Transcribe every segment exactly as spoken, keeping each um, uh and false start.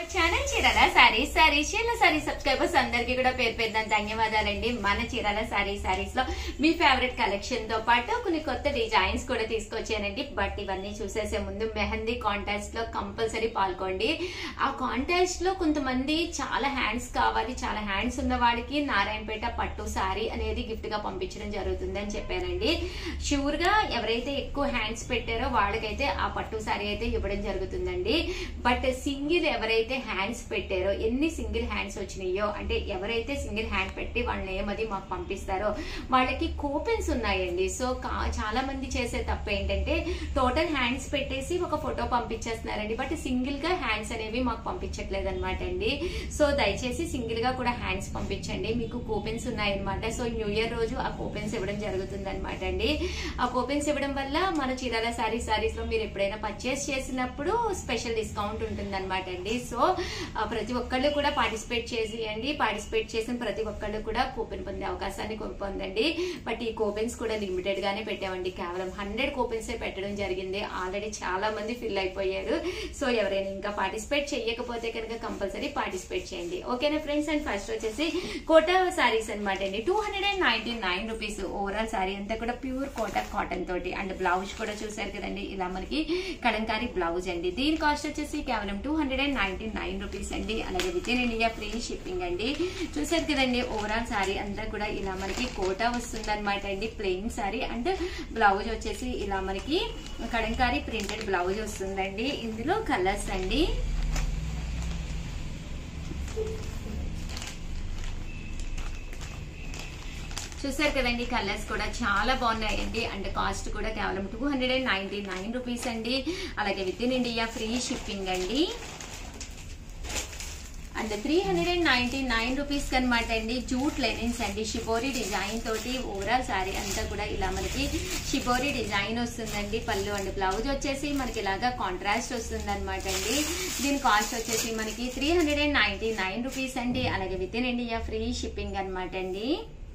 Channel Chirala saris saris Chirala sari subscribers అందరికీ కూడా పేరు పేరున ధన్యవాదాలండి. మన చీరాల సారీ సారీస్ లో మీ ఫేవరెట్ కలెక్షన్ తో పాటు కొన్ని కొత్త డిజైన్స్ కూడా తీసుకొచ్చానండి. బట్ ఇవన్నీ చూసేసే ముందు మెహందీ కాంటెస్ట్ లో కంపల్సరీ పాల్గొండి. ఆ కాంటెస్ట్ లో కొంతమంది చాలా హ్యాండ్స్ కావాలి, చాలా హ్యాండ్స్ ఉన్న వాళ్ళకి నారాయణపేట పట్టు సారీ అనేది గిఫ్ట్ గా పంపించడం జరుగుతుంది అని చెప్పానండి. షూర్ గా ఎవరైతే ఎక్కువ హ్యాండ్స్ పెట్టారో వాళ్ళకైతే ఆ పట్టు సారీ అయితే ఇవ్వడం జరుగుతుందండి. బట్ సింగిల్ ఎవరైతే హ్యాండ్స్ పెట్టారో, ఎన్ని సింగిల్ హ్యాండ్స్ వచ్చినాయో అంటే ఎవరైతే సింగిల్ హ్యాండ్ పెట్టి వాళ్ళ నేమ్ అది మాకు పంపిస్తారో వాళ్ళకి కూపెన్స్ ఉన్నాయండి. సో చాలా మంది చేసే తప్పు ఏంటంటే టోటల్ హ్యాండ్స్ పెట్టేసి ఒక ఫోటో పంపించేస్తున్నారండి. బట్ సింగిల్ గా హ్యాండ్స్ అనేవి మాకు పంపించట్లేదు అనమాట అండి. సో దయచేసి సింగిల్ గా కూడా హ్యాండ్స్ పంపించండి, మీకు కూపెన్స్ ఉన్నాయన్నమాట. సో న్యూ ఇయర్ రోజు ఆ కూపెన్స్ ఇవ్వడం జరుగుతుంది అనమాట అండి. ఆ కూపెన్స్ ఇవ్వడం వల్ల మన చీరాల సారీ సారీస్ లో మీరు ఎప్పుడైనా పర్చేస్ చేసినప్పుడు స్పెషల్ డిస్కౌంట్ ఉంటుంది అనమాట అండి. సో ప్రతి ఒక్కళ్ళు కూడా పార్టిసిపేట్ చేసేయండి. పార్టిసిపేట్ చేసిన ప్రతి ఒక్కళ్ళు కూడా కూపెన్ పొందే అవకాశాన్ని పొందండి. బట్ ఈ కూపెన్స్ కూడా లిమిటెడ్ గానే పెట్టామండి. కేవలం హండ్రెడ్ కూపెన్స్ పెట్టడం జరిగింది. ఆల్రెడీ చాలా మంది ఫిల్ అయిపోయారు. సో ఎవరైనా ఇంకా పార్టిసిపేట్ చేయకపోతే కనుక కంపల్సరీ పార్టిసిపేట్ చేయండి. ఓకేనా ఫ్రెండ్స్? అండ్ ఫస్ట్ వచ్చేసి కోటా సారీస్ అనమాట అండి. Two hundred and ninety nine rupees overall sari అంతా కూడా ప్యూర్ కోటా కాటన్ తోటి. అండ్ బ్లౌజ్ కూడా చూసారు కదండి, ఇలా మనకి కలంకారీ బ్లౌజ్ అండి. దీని కాస్ట్ వచ్చేసి కేవలం two hundred and ninety nine rupees అండి. అలాగే within India free shipping అండి. చూసారు కదండి, ఓవరాల్ సారీ అంతా కూడా ఇలా మనకి కోటా వస్తుంది అనమాట అండి. ప్లెయిన్ సారీ అండ్ బ్లౌజ్ వచ్చేసి ఇలా మనకి కలంకారీ ప్రింటెడ్ బ్లౌజ్ వస్తుందండి. ఇందులో కలర్స్ అండి. చూసారు కదండి, కలర్స్ కూడా చాలా బాగున్నాయండి. అండ్ కాస్ట్ కూడా కేవలం two hundred and ninety nine rupees అండి. అలాగే within India free shipping అండి. And three hundred and ninety nine rupees అనమాట అండి. జూట్ లెనిన్స్ అండి, షిబోరి డిజైన్ తోటి ఓవరాల్ సారీ అంతా కూడా ఇలా మనకి షిబోరి డిజైన్ వస్తుందండి. పళ్ళు అండ్ బ్లౌజ్ వచ్చేసి మనకి ఇలాగా కాంట్రాస్ట్ వస్తుంది అనమాట అండి. దీని కాస్ట్ వచ్చేసి మనకి three hundred and ninety nine rupees అండి. అలాగే within India free shipping అనమాట అండి.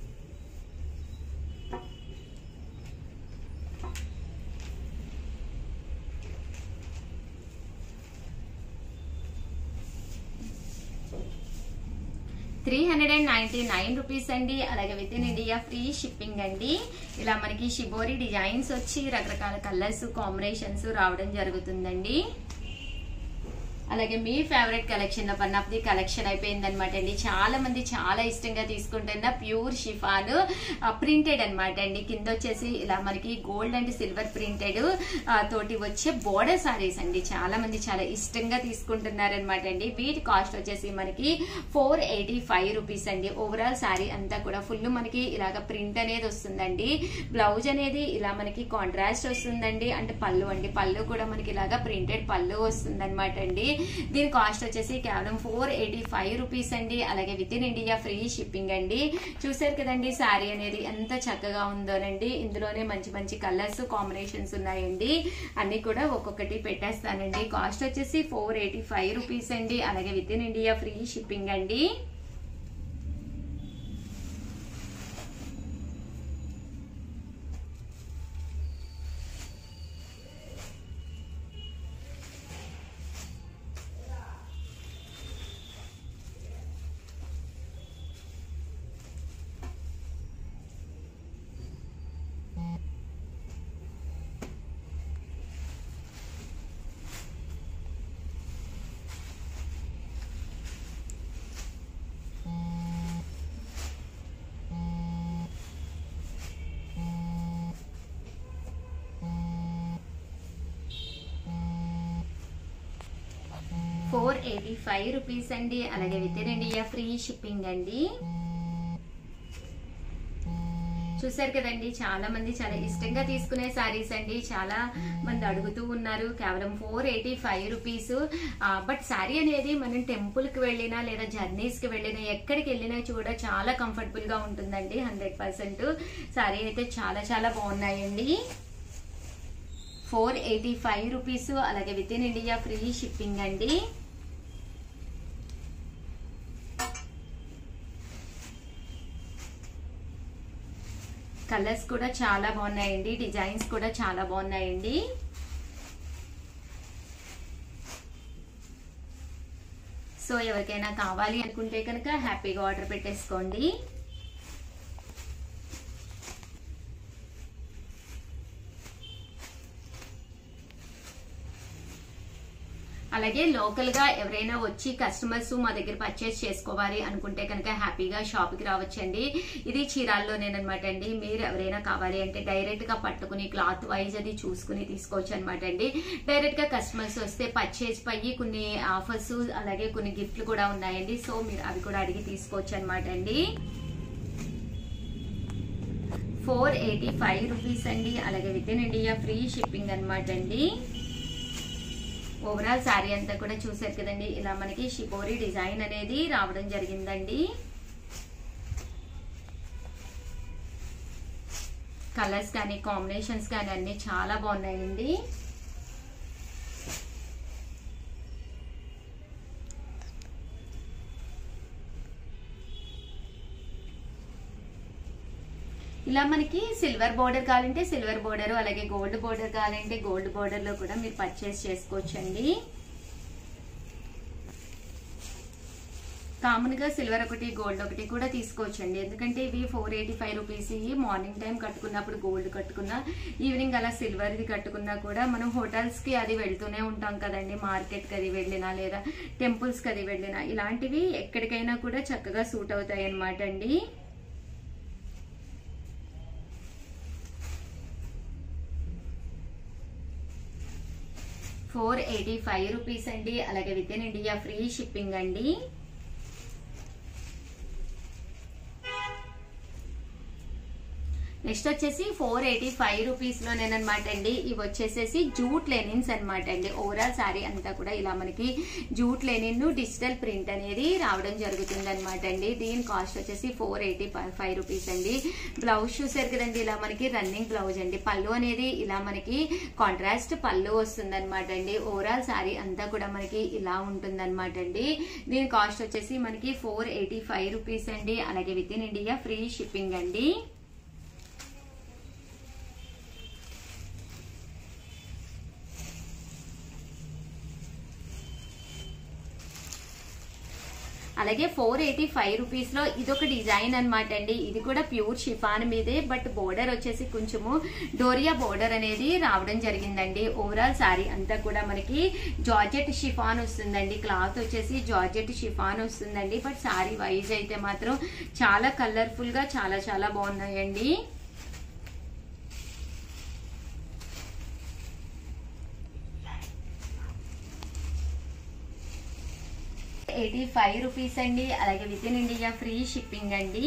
Three hundred and ninety nine rupees అండి. అలాగే within India free shipping అండి. ఇలా మనకి షిబోరి డిజైన్స్ వచ్చి రకరకాల కలర్స్ కాంబినేషన్స్ రావడం జరుగుతుందండి. అలాగే మీ favourite collection one of the collection అయిపోయింది అనమాట అండి. చాలా మంది చాలా ఇష్టంగా తీసుకుంటున్న ప్యూర్ షిఫాన్ ప్రింటెడ్ అనమాట అండి. కింద వచ్చేసి ఇలా మనకి గోల్డ్ అండ్ సిల్వర్ ప్రింటెడ్ తోటి వచ్చే బోర్డర్ సారీస్ అండి. చాలా మంది చాలా ఇష్టంగా తీసుకుంటున్నారు అనమాట అండి. వీటి కాస్ట్ వచ్చేసి మనకి ఫోర్ ఎయిటీ ఫైవ్ రూపీస్ అండి. ఓవరాల్ సారీ అంతా కూడా ఫుల్ మనకి ఇలాగ ప్రింట్ అనేది వస్తుందండి. బ్లౌజ్ అనేది ఇలా మనకి కాంట్రాస్ట్ వస్తుందండి. అంటే పళ్ళు అండి, పళ్ళు కూడా మనకి ఇలాగా ప్రింటెడ్ పళ్ళు వస్తుంది అనమాట అండి. దీని కాస్ట్ వచ్చేసి కేవలం ఫోర్ ఎయిటీ ఫైవ్ రూపీస్ అండి. అలాగే within India free shipping అండి. చూసారు కదండి శారీ అనేది ఎంత చక్కగా ఉందోనండి. ఇందులోనే మంచి మంచి కలర్స్ కాంబినేషన్స్ ఉన్నాయండి. అన్ని కూడా ఒక్కొక్కటి పెట్టేస్తానండి. కాస్ట్ వచ్చేసి ఫోర్ ఎయిటీ ఫైవ్ రూపీస్ అండి. అలాగే within India free shipping అండి. ఫోర్ ఎయిటీ ఫైవ్ రూపీస్ అండి. అలాగే within India free shipping అండి. చూసారు కదండి, చాలా మంది చాలా ఇష్టంగా తీసుకునే సారీస్ అండి. చాలా మంది అడుగుతూ ఉన్నారు. కేవలం four eighty five rupees. But sari అనేది మనం టెంపుల్ కి వెళ్ళినా లేదా జర్నీస్ కి వెళ్ళినా ఎక్కడికి వెళ్ళినా కూడా చాలా కంఫర్టబుల్ గా ఉంటుందండి. హండ్రెడ్ పర్సెంట్ సారీ అయితే చాలా చాలా బాగున్నాయండి. Four eighty five rupees. అలాగే within India free shipping అండి. కలర్స్ కూడా చాలా బాగున్నాయండి, డిజైన్స్ కూడా చాలా బాగున్నాయండి. సో ఎవరికైనా కావాలి అనుకుంటే కనుక హ్యాపీగా ఆర్డర్ పెట్టేసుకోండి. అలాగే లోకల్ గా ఎవరైనా వచ్చి కస్టమర్స్ మా దగ్గర పర్చేస్ చేసుకోవాలి అనుకుంటే కనుక హ్యాపీగా షాప్ కి రావచ్చండి. ఇది చీరాల్లోనేనమాట అండి. మీరు ఎవరైనా కావాలి అంటే డైరెక్ట్ గా పట్టుకుని క్లాత్ వైజ్ అది చూసుకుని తీసుకోవచ్చు అనమాట అండి. డైరెక్ట్ గా కస్టమర్స్ వస్తే పర్చేస్ పై కొన్ని ఆఫర్స్ అలాగే కొన్ని గిఫ్ట్లు కూడా ఉన్నాయండి. సో మీరు అవి కూడా అడిగి తీసుకోవచ్చు అనమాట అండి. ఫోర్ ఎయిటీ ఫైవ్ రూపీస్ అండి. అలాగే within India free shipping అనమాట అండి. ఓవరాల్ శారీ అంతా కూడా చూసారు కదండి. ఇలా మనకి షిపోరి డిజైన్ అనేది రావడం జరిగిందండి. కలర్స్ కానీ కాంబినేషన్స్ కానీ అన్ని చాలా బాగున్నాయండి. ఇలా మనకి సిల్వర్ బోర్డర్ కావాలంటే సిల్వర్ బోర్డర్, అలాగే గోల్డ్ బోర్డర్ కావాలంటే గోల్డ్ బోర్డర్ లో కూడా మీరు పర్చేస్ చేసుకోవచ్చండి. కామన్ గా సిల్వర్ ఒకటి గోల్డ్ ఒకటి కూడా తీసుకోవచ్చండి. ఎందుకంటే ఇవి four eighty five rupees morning time కట్టుకున్నప్పుడు గోల్డ్ కట్టుకున్నా, ఈవినింగ్ అలా సిల్వర్ ది కట్టుకున్నా కూడా మనం హోటల్స్ కి అది వెళ్తూనే ఉంటాం కదండి. మార్కెట్ కి అది వెళ్ళినా లేదా టెంపుల్స్ కి అది వెళ్ళినా ఇలాంటివి ఎక్కడికైనా కూడా చక్కగా సూట్ అవుతాయి అన్నమాట అండి. ఫోర్ ఎయిటీ ఫైవ్ రూపీస్ అండి. అలాగే within India free shipping అండి. నెక్స్ట్ వచ్చేసి ఫోర్ ఎయిటీ ఫైవ్ రూపీస్ లోనేనమాట అండి. ఇవి వచ్చేసేసి జూట్ లెనిన్స్ అనమాట అండి. ఓవరాల్ శారీ అంతా కూడా ఇలా మనకి జూట్ లెనిన్ డిజిటల్ ప్రింట్ అనేది రావడం జరుగుతుంది అనమాట అండి. దీని కాస్ట్ వచ్చేసి ఫోర్ ఎయిటీ ఫైవ్ రూపీస్ అండి. బ్లౌజ్ చూసారు కదండి, ఇలా మనకి రన్నింగ్ బ్లౌజ్ అండి. పళ్ళు అనేది ఇలా మనకి కాంట్రాస్ట్ పళ్ళు వస్తుంది అనమాట అండి. ఓవరాల్ శారీ అంతా కూడా మనకి ఇలా ఉంటుంది అనమాట అండి. దీని కాస్ట్ వచ్చేసి మనకి ఫోర్ ఎయిటీ ఫైవ్ రూపీస్ అండి. అలాగే within India free shipping అండి. అలాగే ఫోర్ ఎయిటీ ఫైవ్ రూపీస్ లో ఇదొక డిజైన్ అనమాట అండి. ఇది కూడా ప్యూర్ షిఫాన్ మీదే, బట్ బోర్డర్ వచ్చేసి కొంచెము డోరియా బోర్డర్ అనేది రావడం జరిగిందండి. ఓవరాల్ శారీ అంతా కూడా మనకి జార్జెట్ షిఫాన్ వస్తుందండి. క్లాత్ వచ్చేసి జార్జెట్ షిఫాన్ వస్తుందండి. బట్ శారీ వైజ్ అయితే మాత్రం చాలా కలర్ఫుల్ గా చాలా చాలా బాగున్నాయండి. ఎయిటీ ఫైవ్ రూపీస్ అండి. అలాగే within India free shipping అండి.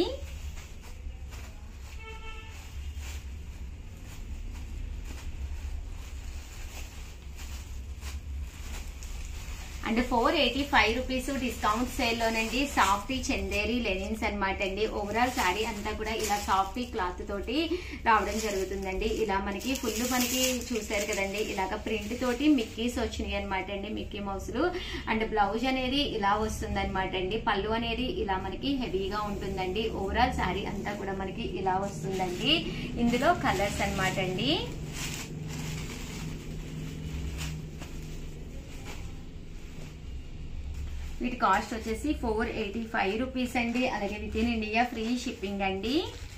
And four eighty five rupees discount sale లోనండి సాఫ్టీ చందేరి లెనిన్స్ అనమాట అండి. ఓవరాల్ శారీ అంతా కూడా ఇలా సాఫ్టీ క్లాత్ తోటి రావడం జరుగుతుందండి. ఇలా మనకి ఫుల్ మనకి చూసారు కదండి, ఇలాగ ప్రింట్ తోటి మిక్కీస్ వచ్చినాయి అనమాట అండి, మిక్కీ మౌస్లు. అండ్ బ్లౌజ్ అనేది ఇలా వస్తుంది అనమాట అండి. పళ్ళు అనేది ఇలా మనకి హెవీగా ఉంటుందండి. ఓవరాల్ శారీ అంతా కూడా మనకి ఇలా వస్తుందండి. ఇందులో కలర్స్ అనమాట అండి. వీటి కాస్ట్ వచ్చేసి ఫోర్ ఎయిటీ ఫైవ్ రూపీస్ అండి. అలాగే within India free shipping అండి.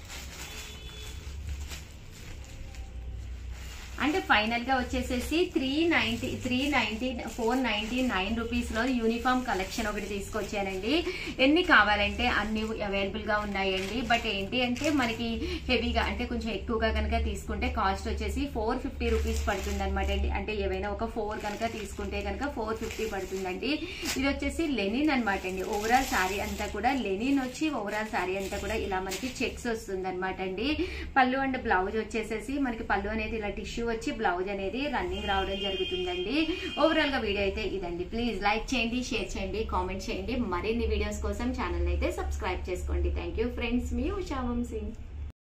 అంటే ఫైనల్ గా వచ్చేసేసి three ninety three ninety four ninety nine rupees లో యూనిఫామ్ కలెక్షన్ ఒకటి తీసుకొచ్చానండి. ఎన్ని కావాలంటే అన్ని అవైలబుల్ గా ఉన్నాయండి. బట్ ఏంటి అంటే మనకి హెవీగా అంటే కొంచెం ఎక్కువగా కనుక తీసుకుంటే కాస్ట్ వచ్చేసి ఫోర్ ఫిఫ్టీ రూపీస్ పడుతుంది అనమాట అండి. అంటే ఏవైనా ఒక ఫోర్ కనుక తీసుకుంటే కనుక ఫోర్ ఫిఫ్టీ పడుతుందండి. ఇది వచ్చేసి లెనిన్ అనమాట అండి. ఓవరాల్ శారీ అంతా కూడా లెనిన్ వచ్చి ఓవరాల్ శారీ అంతా కూడా ఇలా మనకి చెక్స్ వస్తుంది అనమాట అండి. పళ్ళు అండ్ బ్లౌజ్ వచ్చేసేసి మనకి పళ్ళు అనేది ఇలా టిష్యూ వచ్చి బ్లౌజ్ అనేది రన్నింగ్ రావడం జరుగుతుందండి. ఓవరాల్ గా వీడియో అయితే ఇదండి. ప్లీజ్ లైక్ చేయండి, షేర్ చేయండి, కామెంట్ చేయండి. మరిన్ని వీడియోస్ కోసం ఛానల్ అయితే సబ్స్క్రైబ్ చేసుకోండి. థ్యాంక్ యూ ఫ్రెండ్స్, మీ ఉషా వంశీ.